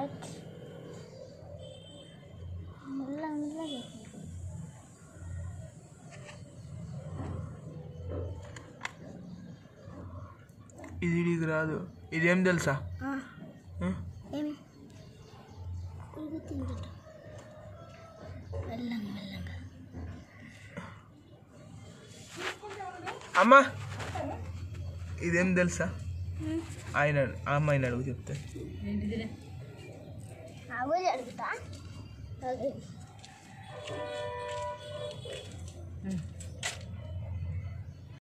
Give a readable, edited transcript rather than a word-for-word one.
Right మెల్లగా ఇది నీకు రాదు. ఇదేం తెలుసా? ఏమి మెల్లగా అమ్మా ఇదేం తెలుసా? ఆయన ఆ అమ్మాయిని అడుగు చెప్తే. అడుగుతా